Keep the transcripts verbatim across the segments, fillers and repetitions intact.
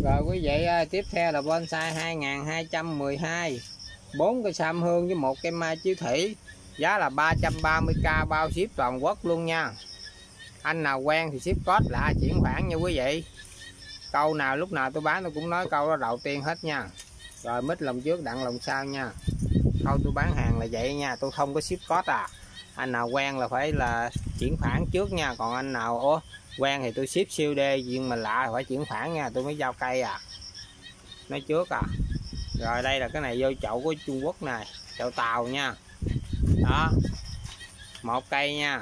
Rồi quý vị ơi, tiếp theo là bonsai hai nghìn hai trăm mười hai, bốn cây sam hương với một cây mai chiếu thủy, giá là ba trăm ba mươi k, bao ship toàn quốc luôn nha. Anh nào quen thì ship code lại chuyển khoản nha quý vị. Câu nào lúc nào tôi bán tôi cũng nói câu đó đầu tiên hết nha. Rồi mít lòng trước đặng lòng sau nha. Câu tôi bán hàng là vậy nha, tôi không có ship code à. Anh nào quen là phải là chuyển khoản trước nha, còn anh nào ố quen thì tôi ship siêu đê, nhưng mà lạ phải chuyển khoản nha, tôi mới giao cây à, nói trước à. Rồi đây là cái này vô chậu của Trung Quốc này, chậu Tàu nha. Đó, một cây nha.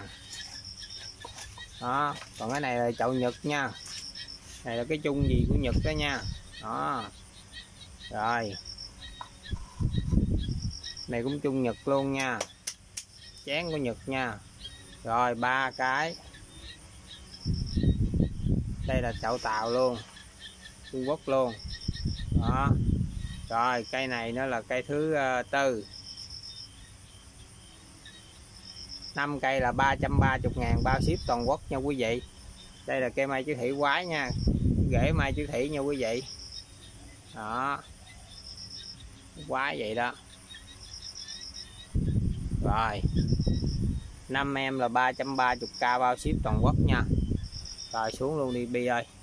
Đó, còn cái này là chậu Nhật nha, này là cái chung gì của Nhật đó nha. Đó, rồi này cũng chung Nhật luôn nha, chén của Nhật nha. Rồi ba cái, đây là chậu Tàu luôn, Trung Quốc luôn. Đó, rồi cây này nó là cây thứ uh, tư, năm cây là ba trăm ba mươi ngàn, bao ship toàn quốc nha quý vị. Đây là cây mai chiếu thủy quái nha, rễ mai chiếu thủy nha quý vị. Đó, quái vậy đó. Rồi năm em là ba trăm ba mươi k, bao ship toàn quốc nha. Rồi xuống luôn đi Bi ơi.